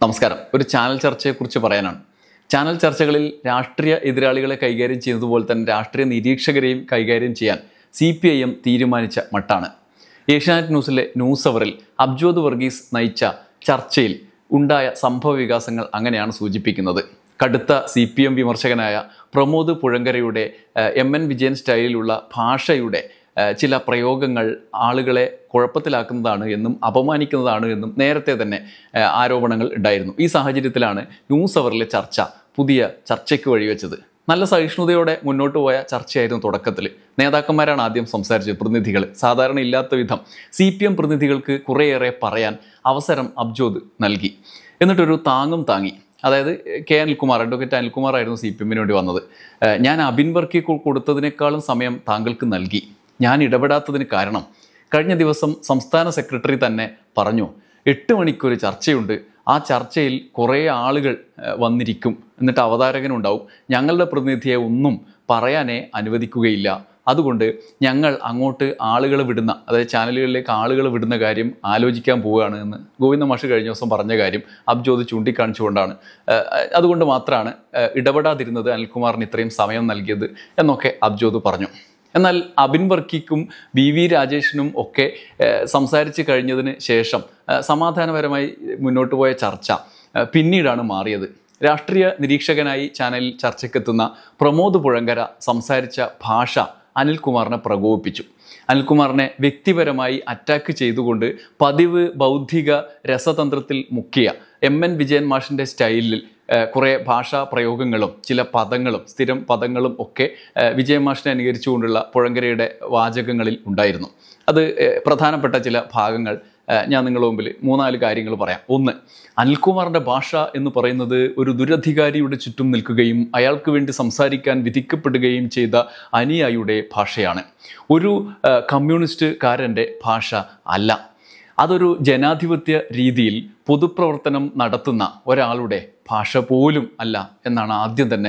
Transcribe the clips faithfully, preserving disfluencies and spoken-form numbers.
നമസ്കാരം. ഒരു ചാനൽ ചർച്ചയെക്കുറിച്ച് പറയാനാണ്. ചാനൽ ചർച്ചകളിൽ രാഷ്ട്രീയ എതിരാളികളെ കൈകാര്യം ചെയ്യുന്നതുപോലെ തന്നെ രാഷ്ട്രീയ നിരീക്ഷകരെയും കൈകാര്യം ചെയ്യാൻ സി പി ഐ എം തീരുമാനിച്ച മട്ടാണ്. ഏഷ്യാനെറ്റ് ന്യൂസിലെ ന്യൂസ് അവറിൽ അബ്ജോദ് വർഗീസ് നയിച്ച ചർച്ചയിൽ ഉണ്ടായ സംഭവ വികാസങ്ങൾ അങ്ങനെയാണ് സൂചിപ്പിക്കുന്നത്. കടുത്ത സി പി എം വിമർശകനായ പ്രമോദ് പുഴങ്കരയുടെ എം എൻ വിജയൻ സ്റ്റൈലിലുള്ള ഭാഷയുടെ ചില പ്രയോഗങ്ങൾ ആളുകളെ കുഴപ്പത്തിലാക്കുന്നതാണ് എന്നും അപമാനിക്കുന്നതാണ് എന്നും നേരത്തെ തന്നെ ആരോപണങ്ങൾ ഉണ്ടായിരുന്നു. ഈ സാഹചര്യത്തിലാണ് ന്യൂസ് അവറിലെ ചർച്ച പുതിയ ചർച്ചയ്ക്ക് വഴിവെച്ചത്. നല്ല സഹിഷ്ണുതയോടെ മുന്നോട്ട് പോയ ചർച്ചയായിരുന്നു തുടക്കത്തിൽ. നേതാക്കന്മാരാണ് ആദ്യം സംസാരിച്ചത്, പ്രതിനിധികൾ. സാധാരണ ഇല്ലാത്ത വിധം സി പി എം പ്രതിനിധികൾക്ക് കുറേയേറെ പറയാൻ അവസരം അബ്ജോദ് നൽകി. എന്നിട്ടൊരു താങ്ങും താങ്ങി. അതായത് കെ അനിൽകുമാർ, അഡ്വക്കേറ്റ് അനിൽകുമാർ ആയിരുന്നു സി പി എമ്മിന് വേണ്ടി വന്നത്. ഞാൻ അബിൻ വർക്കി കൊടുത്തതിനേക്കാളും സമയം താങ്കൾക്ക് നൽകി. ഞാൻ ഇടപെടാത്തതിന് കാരണം കഴിഞ്ഞ ദിവസം സംസ്ഥാന സെക്രട്ടറി തന്നെ പറഞ്ഞു, എട്ട് മണിക്കൊരു ചർച്ചയുണ്ട്, ആ ചർച്ചയിൽ കുറേ ആളുകൾ വന്നിരിക്കും, എന്നിട്ട് അവതാരകനുണ്ടാവും, ഞങ്ങളുടെ പ്രതിനിധിയെ ഒന്നും പറയാനേ അനുവദിക്കുകയില്ല, അതുകൊണ്ട് ഞങ്ങൾ അങ്ങോട്ട് ആളുകൾ വിടുന്ന, അതായത് ചാനലുകളിലേക്ക് ആളുകൾ വിടുന്ന കാര്യം ആലോചിക്കാൻ പോവുകയാണ് എന്ന് ഗോവിന്ദ മാഷ് കഴിഞ്ഞ ദിവസം പറഞ്ഞ കാര്യം അബ്ജോദ് ചൂണ്ടിക്കാണിച്ചുകൊണ്ടാണ്, അതുകൊണ്ട് മാത്രമാണ് ഇടപെടാതിരുന്നത്, അനിൽകുമാറിന് ഇത്രയും സമയം നൽകിയത് എന്നൊക്കെ അബ്ജോദ് പറഞ്ഞു. എന്നാൽ അബിൻ വർക്കിക്കും ബി വി രാജേഷിനും ഒക്കെ സംസാരിച്ച് കഴിഞ്ഞതിന് ശേഷം സമാധാനപരമായി മുന്നോട്ട് പോയ ചർച്ച പിന്നീടാണ് മാറിയത്. രാഷ്ട്രീയ നിരീക്ഷകനായി ചാനലിൽ ചർച്ചയ്ക്കെത്തുന്ന പ്രമോദ് പുഴങ്കര സംസാരിച്ച ഭാഷ അനിൽകുമാറിനെ പ്രകോപിപ്പിച്ചു. അനിൽകുമാറിനെ വ്യക്തിപരമായി അറ്റാക്ക് ചെയ്തുകൊണ്ട് പതിവ് ബൗദ്ധിക രസതന്ത്രത്തിൽ മുക്കിയ എം എൻ വിജയൻ മാഷിൻ്റെ സ്റ്റൈലിൽ കുറേ ഭാഷാ പ്രയോഗങ്ങളും ചില പദങ്ങളും സ്ഥിരം പദങ്ങളും ഒക്കെ വിജയൻ മാഷിനെ അനുകരിച്ചുകൊണ്ടുള്ള പുഴങ്കരയുടെ വാചകങ്ങളിൽ ഉണ്ടായിരുന്നു. അത് പ്രധാനപ്പെട്ട ചില ഭാഗങ്ങൾ ഞാൻ നിങ്ങളുടെ മുമ്പിൽ മൂന്നാല് കാര്യങ്ങൾ പറയാം. ഒന്ന്, അനിൽകുമാറിൻ്റെ ഭാഷ എന്ന് പറയുന്നത് ഒരു ദുരധികാരിയുടെ ചുറ്റും നിൽക്കുകയും അയാൾക്ക് വേണ്ടി സംസാരിക്കാൻ വിധിക്കപ്പെടുകയും ചെയ്ത അനുയായിയുടെ ഭാഷയാണ്. ഒരു കമ്മ്യൂണിസ്റ്റുകാരൻ്റെ ഭാഷ അല്ല. അതൊരു ജനാധിപത്യ രീതിയിൽ പൊതുപ്രവർത്തനം നടത്തുന്ന ഒരാളുടെ ഭാഷ പോലും അല്ല എന്നാണ് ആദ്യം തന്നെ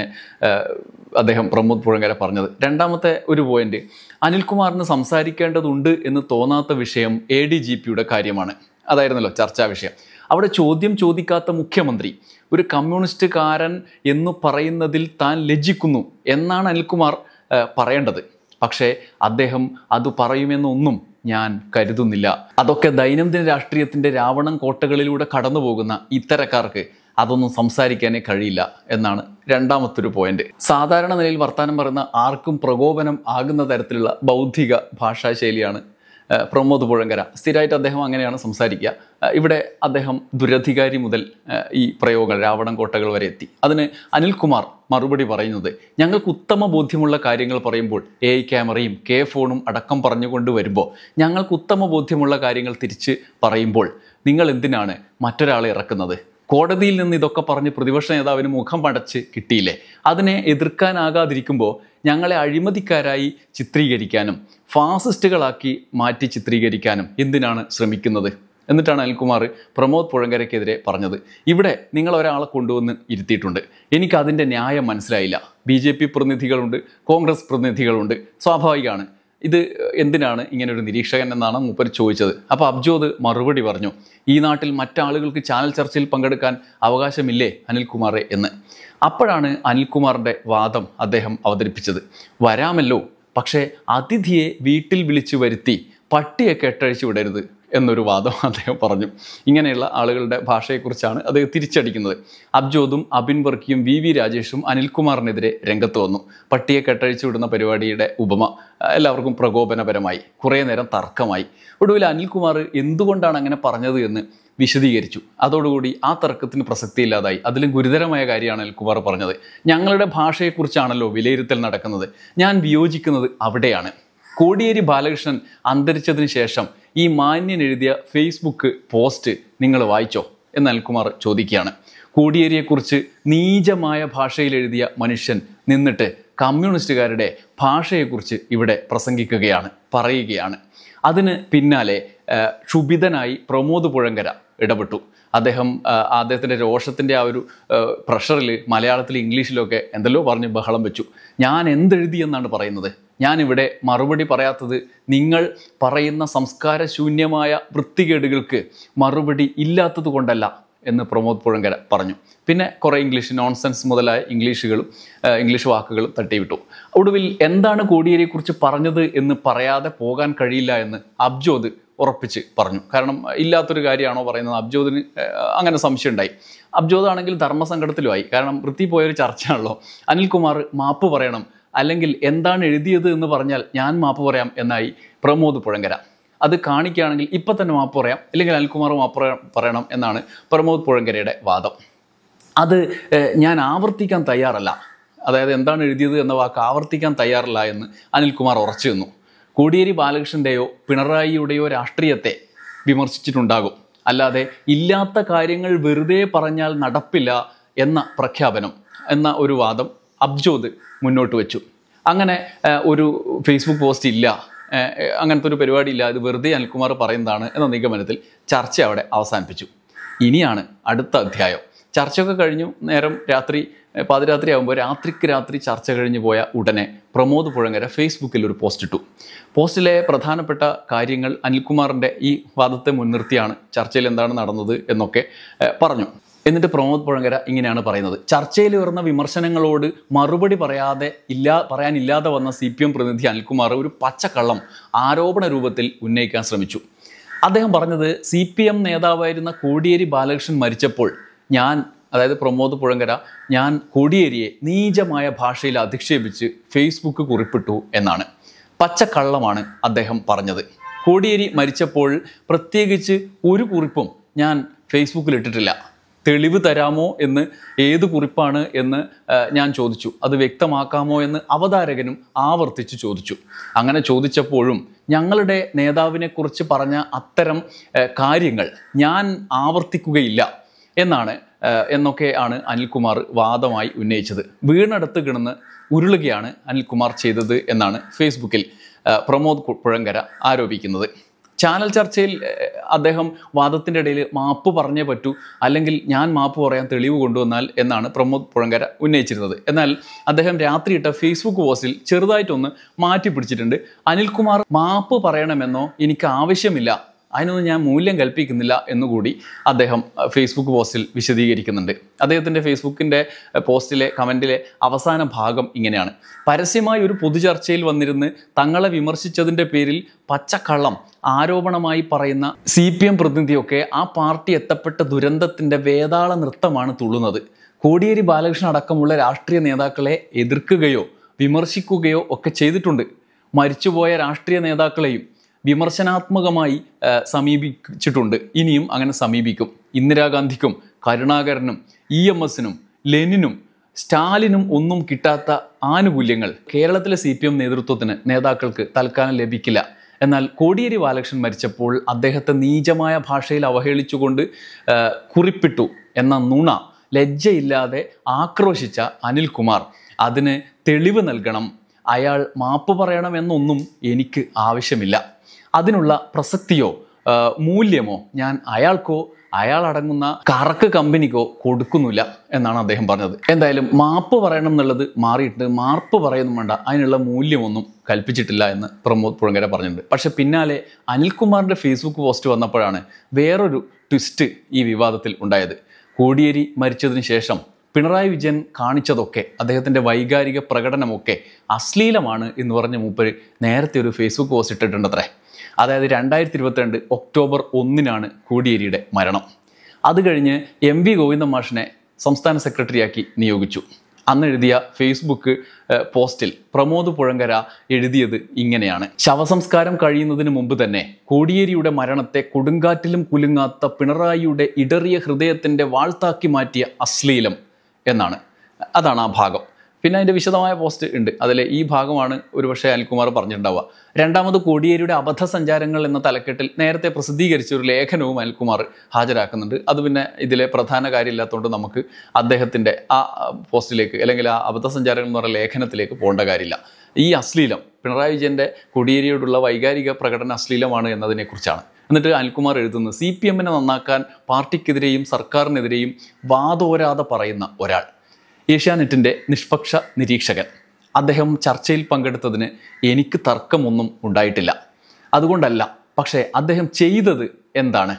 അദ്ദേഹം പ്രമോദ് പുഴങ്കര പറഞ്ഞത്. രണ്ടാമത്തെ ഒരു പോയിന്റ്, അനിൽകുമാറിന് സംസാരിക്കേണ്ടതുണ്ട് എന്ന് തോന്നാത്ത വിഷയം എ ഡി ജി പിയുടെ കാര്യമാണ്. അതായിരുന്നല്ലോ ചർച്ചാ വിഷയം. അവിടെ ചോദ്യം ചോദിക്കാത്ത മുഖ്യമന്ത്രി ഒരു കമ്മ്യൂണിസ്റ്റുകാരൻ എന്ന് പറയുന്നതിൽ താൻ ലജ്ജിക്കുന്നു എന്നാണ് അനിൽകുമാർ പറയേണ്ടത്. പക്ഷേ അദ്ദേഹം അത് പറയുമെന്നൊന്നും ഞാൻ കരുതുന്നില്ല. അതൊക്കെ ദൈനംദിന രാഷ്ട്രീയത്തിൻ്റെ രാവണൻ കോട്ടകളിലൂടെ കടന്നു പോകുന്ന ഇത്തരക്കാർക്ക് അതൊന്നും സംസാരിക്കാനേ കഴിയില്ല എന്നാണ് രണ്ടാമത്തൊരു പോയിന്റ്. സാധാരണ നിലയിൽ വർത്തമാനം പറയുന്ന ആർക്കും പ്രകോപനം ആകുന്ന തരത്തിലുള്ള ബൗദ്ധിക ഭാഷാശൈലിയാണ് പ്രമോദ് പുഴങ്കര. സ്ഥിരമായിട്ട് അദ്ദേഹം അങ്ങനെയാണ് സംസാരിക്കുക. ഇവിടെ അദ്ദേഹം ദുരധികാരി മുതൽ ഈ പ്രയോഗങ്ങൾ രാവണൻ കോട്ടകൾ വരെ എത്തി. അതിന് അനിൽകുമാർ മറുപടി പറയുന്നത്, ഞങ്ങൾക്ക് ഉത്തമ ബോധ്യമുള്ള കാര്യങ്ങൾ പറയുമ്പോൾ എ ഐ ക്യാമറയും കെ ഫോണും അടക്കം പറഞ്ഞുകൊണ്ട് വരുമ്പോൾ ഞങ്ങൾക്ക് ഉത്തമ ബോധ്യമുള്ള കാര്യങ്ങൾ തിരിച്ച് പറയുമ്പോൾ നിങ്ങൾ എന്തിനാണ് മറ്റൊരാളെ ഇറക്കുന്നത്? കോടതിയിൽ നിന്ന് ഇതൊക്കെ പറഞ്ഞ് പ്രതിപക്ഷ നേതാവിന് മുഖം അടച്ച് കിട്ടിയില്ലേ? അതിനെ എതിർക്കാനാകാതിരിക്കുമ്പോൾ ഞങ്ങളെ അഴിമതിക്കാരായി ചിത്രീകരിക്കാനും ഫാസിസ്റ്റുകളാക്കി മാറ്റി ചിത്രീകരിക്കാനും എന്തിനാണ് ശ്രമിക്കുന്നത് എന്നിട്ടാണ് അനിൽകുമാർ പ്രമോദ് പുഴങ്കരയ്ക്കെതിരെ പറഞ്ഞത്. ഇവിടെ നിങ്ങൾ ഒരാളെ കൊണ്ടുവന്ന് ഇരുത്തിയിട്ടുണ്ട്, എനിക്കതിൻ്റെ ന്യായം മനസ്സിലായില്ല. ബി ജെ പി പ്രതിനിധികളുണ്ട്, കോൺഗ്രസ് പ്രതിനിധികളുണ്ട്, സ്വാഭാവികമാണ്. ഇത് എന്തിനാണ് ഇങ്ങനൊരു നിരീക്ഷകൻ എന്നാണ് മൂപ്പർ ചോദിച്ചത്. അപ്പോൾ അബ്ജോദ് മറുപടി പറഞ്ഞു, ഈ നാട്ടിൽ മറ്റാളുകൾക്ക് ചാനൽ ചർച്ചയിൽ പങ്കെടുക്കാൻ അവകാശമില്ലേ അനിൽകുമാറെ എന്ന്. അപ്പോഴാണ് അനിൽകുമാറിൻ്റെ വാദം അദ്ദേഹം അവതരിപ്പിച്ചത്. വരാമല്ലോ, പക്ഷേ അതിഥിയെ വീട്ടിൽ വിളിച്ചു വരുത്തി പട്ടിയെ കെട്ടഴിച്ചു വിടരുത് എന്നൊരു വാദം അദ്ദേഹം പറഞ്ഞു. ഇങ്ങനെയുള്ള ആളുകളുടെ ഭാഷയെക്കുറിച്ചാണ് അദ്ദേഹം തിരിച്ചടിക്കുന്നത്. അബ്ജോദും അബിൻ വർക്കിയും വി വി രാജേഷും അനിൽകുമാറിനെതിരെ രംഗത്ത് വന്നു. പട്ടിയെ കെട്ടഴിച്ചു വിടുന്ന പരിപാടിയുടെ ഉപമ എല്ലാവർക്കും പ്രകോപനപരമായി. കുറേ നേരം തർക്കമായി. ഒടുവിൽ അനിൽകുമാർ എന്തുകൊണ്ടാണ് അങ്ങനെ പറഞ്ഞത് എന്ന് വിശദീകരിച്ചു. അതോടുകൂടി ആ തർക്കത്തിന് പ്രസക്തിയില്ലാതായി. അതിലും ഗുരുതരമായ കാര്യമാണ് അനിൽകുമാർ പറഞ്ഞത്. ഞങ്ങളുടെ ഭാഷയെക്കുറിച്ചാണല്ലോ വിലയിരുത്തൽ നടക്കുന്നത്, ഞാൻ വിയോജിക്കുന്നത് അവിടെയാണ്. കോടിയേരി ബാലകൃഷ്ണൻ അന്തരിച്ചതിന് ശേഷം ഈ മാന്യൻ എഴുതിയ ഫേസ്ബുക്ക് പോസ്റ്റ് നിങ്ങൾ വായിച്ചോ എന്ന് അനിൽകുമാർ ചോദിക്കുകയാണ്. കോടിയേരിയെക്കുറിച്ച് നീചമായ ഭാഷയിൽ എഴുതിയ മനുഷ്യൻ നിന്നിട്ട് കമ്മ്യൂണിസ്റ്റുകാരുടെ ഭാഷയെക്കുറിച്ച് ഇവിടെ പ്രസംഗിക്കുകയാണ്, പറയുകയാണ്. അതിന് പിന്നാലെ ക്ഷുഭിതനായി പ്രമോദ് പുഴങ്കര ഇടപെട്ടു. അദ്ദേഹം അദ്ദേഹത്തിൻ്റെ രോഷത്തിൻ്റെ ആ ഒരു പ്രഷറിൽ മലയാളത്തിൽ ഇംഗ്ലീഷിലൊക്കെ എന്തെല്ലോ പറഞ്ഞ് ബഹളം വെച്ചു. ഞാൻ എന്തെഴുതി എന്നാണ് പറയുന്നത്? ഞാനിവിടെ മറുപടി പറയാത്തത് നിങ്ങൾ പറയുന്ന സംസ്കാരശൂന്യമായ വൃത്തികേടുകൾക്ക് മറുപടി ഇല്ലാത്തത് കൊണ്ടല്ല എന്ന് പ്രമോദ് പുഴങ്കര പറഞ്ഞു. പിന്നെ കുറേ ഇംഗ്ലീഷ് നോൺസെൻസ് മുതലായ ഇംഗ്ലീഷുകളും ഇംഗ്ലീഷ് വാക്കുകളും തട്ടിവിട്ടു. ഒടുവിൽ എന്താണ് കോടിയേരിയെക്കുറിച്ച് പറഞ്ഞത് എന്ന് പറയാതെ പോകാൻ കഴിയില്ല എന്ന് അബ്ജോദ് ഉറപ്പിച്ച് പറഞ്ഞു. കാരണം ഇല്ലാത്തൊരു കാര്യമാണോ പറയുന്നത്, അബ്ജോദിന് അങ്ങനെ സംശയം ഉണ്ടായി. അബ്ജോദ് ആണെങ്കിൽ ധർമ്മസങ്കടത്തിലുമായി. കാരണം വൃത്തി പോയൊരു ചർച്ചയാണല്ലോ. അനിൽകുമാർ മാപ്പ് പറയണം, അല്ലെങ്കിൽ എന്താണ് എഴുതിയത് എന്ന് പറഞ്ഞാൽ ഞാൻ മാപ്പ് പറയാം എന്നായി പ്രമോദ് പുഴങ്കര. അത് കാണിക്കുകയാണെങ്കിൽ ഇപ്പം തന്നെ മാപ്പ് പറയാം, അല്ലെങ്കിൽ അനിൽകുമാർ മാപ്പ് പറയണം എന്നാണ് പ്രമോദ് പുഴങ്കരയുടെ വാദം. അത് ഞാൻ ആവർത്തിക്കാൻ തയ്യാറല്ല, അതായത് എന്താണ് എഴുതിയത് എന്ന വാക്ക് ആവർത്തിക്കാൻ തയ്യാറല്ല എന്ന് അനിൽകുമാർ ഉറച്ചു നിന്നു. കോടിയേരി ബാലകൃഷ്ണൻ്റെയോ പിണറായിയുടെയോ രാഷ്ട്രീയത്തെ വിമർശിച്ചിട്ടുണ്ടാകും, അല്ലാതെ ഇല്ലാത്ത കാര്യങ്ങൾ വെറുതെ പറഞ്ഞാൽ നടപ്പില്ല എന്ന പ്രഖ്യാപനം എന്ന ഒരു വാദം അബ്ജോദ് മുന്നോട്ട് വെച്ചു. അങ്ങനെ ഒരു ഫേസ്ബുക്ക് പോസ്റ്റ് ഇല്ല, അങ്ങനത്തെ ഒരു പരിപാടി ഇല്ല, ഇത് വെറുതെ അനിൽകുമാർ പറയുന്നതാണ് എന്ന നിഗമനത്തിൽ ചർച്ച അവിടെ അവസാനിപ്പിച്ചു. ഇനിയാണ് അടുത്ത അധ്യായം. ചർച്ചയൊക്കെ കഴിഞ്ഞു, നേരം രാത്രി പാതിരാത്രി ആകുമ്പോൾ രാത്രിക്ക് രാത്രി ചർച്ച കഴിഞ്ഞു പോയ ഉടനെ പ്രമോദ് പുഴങ്കര ഫേസ്ബുക്കിൽ ഒരു പോസ്റ്റ് ഇട്ടു. പോസ്റ്റിലെ പ്രധാനപ്പെട്ട കാര്യങ്ങൾ അനിൽകുമാറിൻ്റെ ഈ വാദത്തെ മുൻനിർത്തിയാണ് ചർച്ചയിൽ എന്താണ് നടന്നത് എന്നൊക്കെ പറഞ്ഞു. എന്നിട്ട് പ്രമോദ് പുഴങ്കര ഇങ്ങനെയാണ് പറയുന്നത്: ചർച്ചയിൽ ഉയർന്ന വിമർശനങ്ങളോട് മറുപടി പറയാതെ ഇല്ലാ പറയാനില്ലാതെ വന്ന സി പി എം പ്രതിനിധി അനിൽകുമാർ ഒരു പച്ചക്കള്ളം ആരോപണ രൂപത്തിൽ ഉന്നയിക്കാൻ ശ്രമിച്ചു. അദ്ദേഹം പറഞ്ഞത് സി പി എം നേതാവായിരുന്ന കോടിയേരി ബാലകൃഷ്ണൻ മരിച്ചപ്പോൾ ഞാൻ, അതായത് പ്രമോദ് പുഴങ്കര, ഞാൻ കോടിയേരിയെ നീചമായ ഭാഷയിൽ അധിക്ഷേപിച്ച് ഫേസ്ബുക്ക് കുറിപ്പിട്ടു എന്നാണ്. പച്ചക്കള്ളമാണ് അദ്ദേഹം പറഞ്ഞത്. കോടിയേരി മരിച്ചപ്പോൾ പ്രത്യേകിച്ച് ഒരു കുറിപ്പും ഞാൻ ഫേസ്ബുക്കിൽ ഇട്ടിട്ടില്ല. തെളിവ് തരാമോ എന്ന്, ഏത് കുറിപ്പാണ് എന്ന് ഞാൻ ചോദിച്ചു. അത് വ്യക്തമാക്കാമോ എന്ന് അവതാരകനും ആവർത്തിച്ച് ചോദിച്ചു. അങ്ങനെ ചോദിച്ചപ്പോഴും ഞങ്ങളുടെ നേതാവിനെക്കുറിച്ച് പറഞ്ഞ അത്തരം കാര്യങ്ങൾ ഞാൻ ആവർത്തിക്കുകയില്ല എന്നാണ് എന്നൊക്കെയാണ് അനിൽകുമാർ വാദമായി ഉന്നയിച്ചത്. വീണടുത്ത് കിടന്ന് ഉരുളുകയാണ് അനിൽകുമാർ ചെയ്തത് എന്നാണ് ഫേസ്ബുക്കിൽ പ്രമോദ് പുഴങ്കര ആരോപിക്കുന്നത്. ചാനൽ ചർച്ചയിൽ അദ്ദേഹം വാദത്തിൻ്റെ ഇടയിൽ മാപ്പ് പറഞ്ഞേ പറ്റൂ, അല്ലെങ്കിൽ ഞാൻ മാപ്പ് പറയാൻ തെളിവ് കൊണ്ടുവന്നാൽ എന്നാണ് പ്രമോദ് പുഴങ്കര ഉന്നയിച്ചിരുന്നത്. എന്നാൽ അദ്ദേഹം രാത്രിയിട്ട ഫേസ്ബുക്ക് പോസ്റ്റിൽ ചെറുതായിട്ടൊന്ന് മാറ്റി പിടിച്ചിട്ടുണ്ട്. അനിൽകുമാർ മാപ്പ് പറയണമെന്നോ എനിക്ക് ആവശ്യമില്ല, അതിനൊന്നും ഞാൻ മൂല്യം കൽപ്പിക്കുന്നില്ല എന്നുകൂടി അദ്ദേഹം ഫേസ്ബുക്ക് പോസ്റ്റിൽ വിശദീകരിക്കുന്നുണ്ട്. അദ്ദേഹത്തിൻ്റെ ഫേസ്ബുക്കിൻ്റെ പോസ്റ്റിലെ കമൻറ്റിലെ അവസാന ഭാഗം ഇങ്ങനെയാണ്: പരസ്യമായി ഒരു പൊതുചർച്ചയിൽ വന്നിരുന്ന് തങ്ങളെ വിമർശിച്ചതിൻ്റെ പേരിൽ പച്ചക്കള്ളം ആരോപണമായി പറയുന്ന സി പി എം പ്രതിനിധിയൊക്കെ ആ പാർട്ടി എത്തപ്പെട്ട ദുരന്തത്തിൻ്റെ വേതാള നൃത്തമാണ് തുള്ളുന്നത്. കോടിയേരി ബാലകൃഷ്ണൻ അടക്കമുള്ള രാഷ്ട്രീയ നേതാക്കളെ എതിർക്കുകയോ വിമർശിക്കുകയോ ഒക്കെ ചെയ്തിട്ടുണ്ട്. മരിച്ചുപോയ രാഷ്ട്രീയ നേതാക്കളെയും വിമർശനാത്മകമായി സമീപിച്ചിട്ടുണ്ട്, ഇനിയും അങ്ങനെ സമീപിക്കും. ഇന്ദിരാഗാന്ധിക്കും കരുണാകരനും ഇ എം എസിനും ലെനിനും സ്റ്റാലിനും ഒന്നും കിട്ടാത്ത ആനുകൂല്യങ്ങൾ കേരളത്തിലെ സി പി എം നേതൃത്വത്തിന് നേതാക്കൾക്ക് തൽക്കാലം ലഭിക്കില്ല. എന്നാൽ കോടിയേരി ബാലകൃഷ്ണൻ മരിച്ചപ്പോൾ അദ്ദേഹത്തെ നീചമായ ഭാഷയിൽ അവഹേളിച്ചുകൊണ്ട് കുറിപ്പിട്ടു എന്ന നുണ ലജ്ജയില്ലാതെ ആക്രോശിച്ച അനിൽകുമാർ അതിന് തെളിവ് നൽകണം, അയാൾ മാപ്പ് പറയണമെന്നൊന്നും എനിക്ക് ആവശ്യമില്ല, അതിനുള്ള പ്രസക്തിയോ മൂല്യമോ ഞാൻ അയാൾക്കോ അയാൾ അടങ്ങുന്ന കറക്ക് കമ്പനിക്കോ കൊടുക്കുന്നില്ല എന്നാണ് അദ്ദേഹം പറഞ്ഞത്. എന്തായാലും മാപ്പ് പറയണം എന്നുള്ളത് മാറിയിട്ട് മാപ്പ് പറയുന്നും വേണ്ട, അതിനുള്ള മൂല്യമൊന്നും കൽപ്പിച്ചിട്ടില്ല എന്ന് പ്രമോദ് പുഴങ്കര പറഞ്ഞിട്ടുണ്ട്. പക്ഷെ പിന്നാലെ അനിൽകുമാറിൻ്റെ ഫേസ്ബുക്ക് പോസ്റ്റ് വന്നപ്പോഴാണ് വേറൊരു ട്വിസ്റ്റ് ഈ വിവാദത്തിൽ ഉണ്ടായത്. കോടിയേരി മരിച്ചതിന് ശേഷം പിണറായി വിജയൻ കാണിച്ചതൊക്കെ, അദ്ദേഹത്തിൻ്റെ വൈകാരിക പ്രകടനമൊക്കെ അശ്ലീലമാണ് എന്ന് പറഞ്ഞ മൂപ്പര് നേരത്തെ ഒരു ഫേസ്ബുക്ക് പോസ്റ്റ് ഇട്ടിട്ടുണ്ടത്രേ. അതായത് രണ്ടായിരത്തി ഇരുപത്തിരണ്ട് ഒക്ടോബർ ഒന്നിനാണ് കോടിയേരിയുടെ മരണം. അത് കഴിഞ്ഞ് എം വി ഗോവിന്ദൻ മാഷിനെ സംസ്ഥാന സെക്രട്ടറിയാക്കി നിയോഗിച്ചു. അന്ന് എഴുതിയ ഫേസ്ബുക്ക് പോസ്റ്റിൽ പ്രമോദ് പുഴങ്കര എഴുതിയത് ഇങ്ങനെയാണ്: ശവസംസ്കാരം കഴിയുന്നതിന് മുമ്പ് തന്നെ കോടിയേരിയുടെ മരണത്തെ കൊടുങ്കാറ്റിലും കുലുങ്ങാത്ത പിണറായിയുടെ ഇടറിയ ഹൃദയത്തിൻ്റെ വാഴ്ത്താക്കി മാറ്റിയ അശ്ലീലം എന്നാണ്. അതാണ് ആ ഭാഗം. പിന്നെ അതിൻ്റെ വിശദമായ പോസ്റ്റ് ഉണ്ട്, അതിലെ ഈ ഭാഗമാണ് ഒരുപക്ഷെ അനിൽകുമാർ പറഞ്ഞിട്ടുണ്ടാവുക. രണ്ടാമത് കോടിയേരിയുടെ അബദ്ധസഞ്ചാരങ്ങൾ എന്ന തലക്കെട്ടിൽ നേരത്തെ പ്രസിദ്ധീകരിച്ച ഒരു ലേഖനവും അനിൽകുമാർ ഹാജരാക്കുന്നുണ്ട്. അത് പിന്നെ ഇതിലെ പ്രധാന കാര്യമില്ലാത്തതുകൊണ്ട് നമുക്ക് അദ്ദേഹത്തിൻ്റെ ആ പോസ്റ്റിലേക്ക്, അല്ലെങ്കിൽ ആ അബദ്ധസഞ്ചാരങ്ങൾ എന്ന് പറയുന്ന ലേഖനത്തിലേക്ക് പോകേണ്ട കാര്യമില്ല. ഈ അശ്ലീലം, പിണറായി വിജയൻ്റെ കോടിയേരിയോടുള്ള വൈകാരിക പ്രകടനം അശ്ലീലമാണ് എന്നതിനെക്കുറിച്ചാണ്. എന്നിട്ട് അനിൽകുമാർ എഴുതുന്നത്, സി പി എമ്മിനെ നന്നാക്കാൻ പാർട്ടിക്കെതിരെയും സർക്കാരിനെതിരെയും വാതോരാതെ പറയുന്ന ഒരാൾ, ഏഷ്യാനെറ്റിൻ്റെ നിഷ്പക്ഷ നിരീക്ഷകൻ. അദ്ദേഹം ചർച്ചയിൽ പങ്കെടുത്തതിന് എനിക്ക് തർക്കമൊന്നും ഉണ്ടായിട്ടില്ല, അതുകൊണ്ടല്ല. പക്ഷേ അദ്ദേഹം ചെയ്തത് എന്താണ്?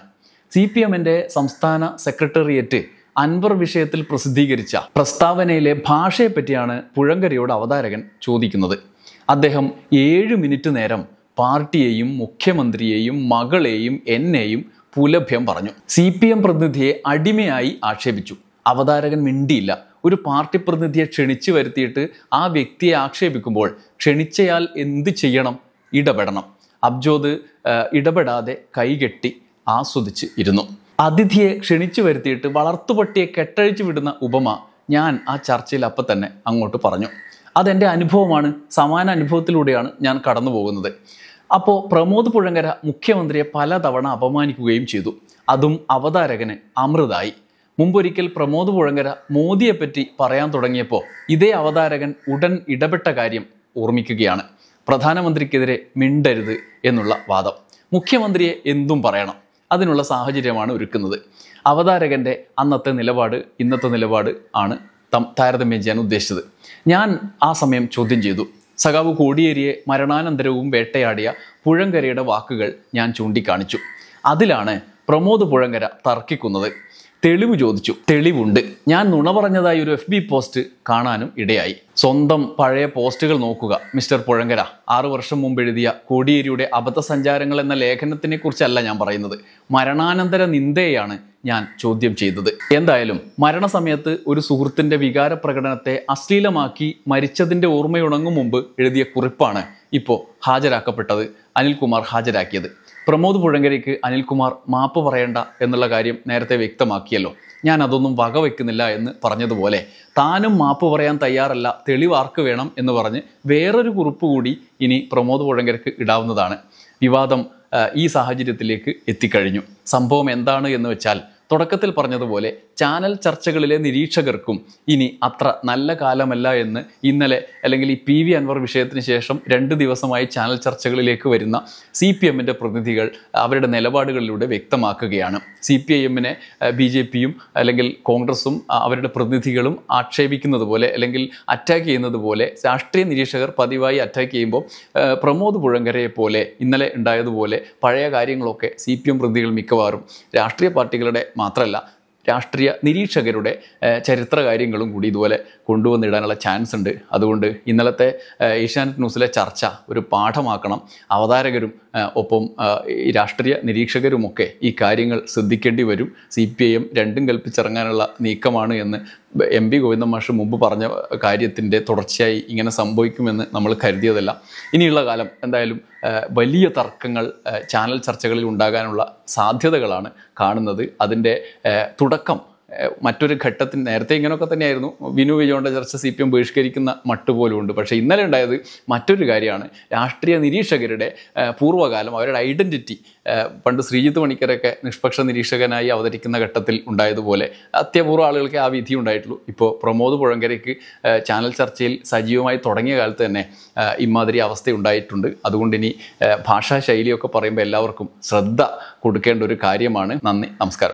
സി പി എമ്മിൻ്റെ സംസ്ഥാന സെക്രട്ടേറിയറ്റ് അൻവർ വിഷയത്തിൽ പ്രസിദ്ധീകരിച്ച പ്രസ്താവനയിലെ ഭാഷയെപ്പറ്റിയാണ് പുഴങ്കരയോട് അവതാരകൻ ചോദിക്കുന്നത്. അദ്ദേഹം ഏഴ് മിനിറ്റ് നേരം പാർട്ടിയെയും മുഖ്യമന്ത്രിയെയും മകളെയും എന്നെയും പുലഭ്യം പറഞ്ഞു. സി പി എം പ്രതിനിധിയെ അടിമയായി ആക്ഷേപിച്ചു. അവതാരകൻ മിണ്ടിയില്ല. ഒരു പാർട്ടി പ്രതിനിധിയെ ക്ഷണിച്ചു വരുത്തിയിട്ട് ആ വ്യക്തിയെ ആക്ഷേപിക്കുമ്പോൾ ക്ഷണിച്ചയാൾ എന്ത് ചെയ്യണം? ഇടപെടണം. അബ്ജോദ് ഇടപെടാതെ കൈകെട്ടി ആസ്വദിച്ച് ഇരുന്നു. അതിഥിയെ ക്ഷണിച്ചു വരുത്തിയിട്ട് വളർത്തുപട്ടിയെ കെട്ടഴിച്ചു വിടുന്ന ഉപമ ഞാൻ ആ ചർച്ചയിൽ അപ്പം തന്നെ അങ്ങോട്ട് പറഞ്ഞു. അതെൻ്റെ അനുഭവമാണ്. സമാന അനുഭവത്തിലൂടെയാണ് ഞാൻ കടന്നു പോകുന്നത്. അപ്പോൾ പ്രമോദ് പുഴങ്കര മുഖ്യമന്ത്രിയെ പലതവണ അപമാനിക്കുകയും ചെയ്തു. അതും അവതാരകന് അമൃതായി. മുമ്പൊരിക്കൽ പ്രമോദ് പുഴങ്കര മോദിയെപ്പറ്റി പറയാൻ തുടങ്ങിയപ്പോൾ ഇതേ അവതാരകൻ ഉടൻ ഇടപെട്ട കാര്യം ഓർമ്മിക്കുകയാണ്. പ്രധാനമന്ത്രിക്കെതിരെ മിണ്ടരുത് എന്നുള്ള വാദം. മുഖ്യമന്ത്രിയെ എന്തും പറയണം, അതിനുള്ള സാഹചര്യമാണ് ഒരുക്കുന്നത്. അവതാരകൻ്റെ അന്നത്തെ നിലപാട് ഇന്നത്തെ നിലപാട് ആണ് താരതമ്യം ചെയ്യാൻ ഉദ്ദേശിച്ചത്. ഞാൻ ആ സമയം ചോദ്യം ചെയ്തു. സഖാവ് കോടിയേരിയെ മരണാനന്തരവും വേട്ടയാടിയ പുഴങ്കരയുടെ വാക്കുകൾ ഞാൻ ചൂണ്ടിക്കാണിച്ചു. അതിലാണ് പ്രമോദ് പുഴങ്കര തർക്കിക്കുന്നത്. തെളിവ് ചോദിച്ചു. തെളിവുണ്ട്. ഞാൻ നുണ പറഞ്ഞതായി ഒരു എഫ് ബി പോസ്റ്റ് കാണാനും ഇടയായി. സ്വന്തം പഴയ പോസ്റ്റുകൾ നോക്കുക മിസ്റ്റർ പുഴങ്കര. ആറു വർഷം മുമ്പ് എഴുതിയ കോടിയേരിയുടെ അബദ്ധസഞ്ചാരങ്ങൾ എന്ന ലേഖനത്തിനെ കുറിച്ചല്ല ഞാൻ പറയുന്നത്. മരണാനന്തര നിന്ദയാണ് ഞാൻ ചോദ്യം ചെയ്തത്. എന്തായാലും മരണസമയത്ത് ഒരു സുഹൃത്തിൻ്റെ വികാര പ്രകടനത്തെ അശ്ലീലമാക്കി മരിച്ചതിൻ്റെ ഓർമ്മയുണങ്ങും മുമ്പ് എഴുതിയ കുറിപ്പാണ് ഇപ്പോൾ ഹാജരാക്കപ്പെട്ടത്. അനിൽകുമാർ ഹാജരാക്കിയത്. പ്രമോദ് പുഴങ്കരയ്ക്ക് അനിൽകുമാർ മാപ്പ് പറയേണ്ട എന്നുള്ള കാര്യം നേരത്തെ വ്യക്തമാക്കിയല്ലോ. ഞാൻ അതൊന്നും വകവെക്കുന്നില്ല എന്ന് പറഞ്ഞതുപോലെ താനും മാപ്പ് പറയാൻ തയ്യാറല്ല, തെളിവാർക്ക് വേണം എന്ന് പറഞ്ഞ് വേറൊരു കുറിപ്പ് കൂടി ഇനി പ്രമോദ് പുഴങ്കരയ്ക്ക് ഇടാവുന്നതാണ്. വിവാദം ഈ സാഹചര്യത്തിലേക്ക് എത്തിക്കഴിഞ്ഞു. സംഭവം എന്താണ് എന്ന് വെച്ചാൽ തുടക്കത്തിൽ പറഞ്ഞതുപോലെ ചാനൽ ചർച്ചകളിലെ നിരീക്ഷകർക്കും ഇനി അത്ര നല്ല കാലമല്ല എന്ന് ഇന്നലെ അല്ലെങ്കിൽ ഈ പി വി അൻവർ വിഷയത്തിന് ശേഷം രണ്ട് ദിവസമായി ചാനൽ ചർച്ചകളിലേക്ക് വരുന്ന സി പി എമ്മിൻ്റെ പ്രതിനിധികൾ അവരുടെ നിലപാടുകളിലൂടെ വ്യക്തമാക്കുകയാണ്. സി പി ഐ എമ്മിനെ ബി ജെ പിയും അല്ലെങ്കിൽ കോൺഗ്രസും അവരുടെ പ്രതിനിധികളും ആക്ഷേപിക്കുന്നത് പോലെ അല്ലെങ്കിൽ അറ്റാക്ക് ചെയ്യുന്നത് പോലെ രാഷ്ട്രീയ നിരീക്ഷകർ പതിവായി അറ്റാക്ക് ചെയ്യുമ്പോൾ പ്രമോദ് പുഴങ്കരയെ പോലെ ഇന്നലെ ഉണ്ടായതുപോലെ പഴയ കാര്യങ്ങളൊക്കെ സി പി എം പ്രതിനിധികൾ മിക്കവാറും രാഷ്ട്രീയ പാർട്ടികളുടെ മാത്രമല്ല രാഷ്ട്രീയ നിരീക്ഷകരുടെ ചരിത്ര കാര്യങ്ങളും കൂടി ഇതുപോലെ കൊണ്ടുവന്നിടാനുള്ള ചാൻസ് ഉണ്ട്. അതുകൊണ്ട് ഇന്നലത്തെ ഏഷ്യാനെറ്റ് ന്യൂസിലെ ചർച്ച ഒരു പാഠമാക്കണം. അവതാരകരും ഒപ്പം ഈ രാഷ്ട്രീയ നിരീക്ഷകരുമൊക്കെ ഈ കാര്യങ്ങൾ ശ്രദ്ധിക്കേണ്ടി വരും. സി പി ഐ എം രണ്ടും കൽപ്പിച്ചിറങ്ങാനുള്ള നീക്കമാണ് എന്ന് എം പി ഗോവിന്ദൻ മാഷ് മുമ്പ് പറഞ്ഞ കാര്യത്തിൻ്റെ തുടർച്ചയായി ഇങ്ങനെ സംഭവിക്കുമെന്ന് നമ്മൾ കരുതിയതല്ല. ഇനിയുള്ള കാലം എന്തായാലും വലിയ തർക്കങ്ങൾ ചാനൽ ചർച്ചകളിൽ ഉണ്ടാകാനുള്ള സാധ്യതകളാണ് കാണുന്നത്. അതിൻ്റെ തുടക്കം മറ്റൊരു ഘട്ടത്തിന് നേരത്തെ ഇങ്ങനെയൊക്കെ തന്നെയായിരുന്നു. വിനു വിജയൻ്റെ ചർച്ച സി പി എം ബഹിഷ്കരിക്കുന്ന മട്ടുപോലും ഉണ്ട്. പക്ഷേ ഇന്നലെ ഉണ്ടായത് മറ്റൊരു കാര്യമാണ്. രാഷ്ട്രീയ നിരീക്ഷകരുടെ പൂർവ്വകാലം, അവരുടെ ഐഡൻറ്റിറ്റി പണ്ട് ശ്രീജിത്ത് പണിക്കരൊക്കെ നിഷ്പക്ഷ നിരീക്ഷകനായി അവതരിക്കുന്ന ഘട്ടത്തിൽ ഉണ്ടായതുപോലെ അത്യപൂർവ്വ ആളുകൾക്ക് ആ വിധി ഉണ്ടായിട്ടുള്ളൂ. ഇപ്പോൾ പ്രമോദ് പുഴങ്കരയ്ക്ക് ചാനൽ ചർച്ചയിൽ സജീവമായി തുടങ്ങിയ കാലത്ത് തന്നെ ഇമാതിരി അവസ്ഥ ഉണ്ടായിട്ടുണ്ട്. അതുകൊണ്ട് ഇനി ഭാഷാ ശൈലിയൊക്കെ പറയുമ്പോൾ എല്ലാവർക്കും ശ്രദ്ധ കൊടുക്കേണ്ട ഒരു കാര്യമാണ്. നന്ദി, നമസ്കാരം.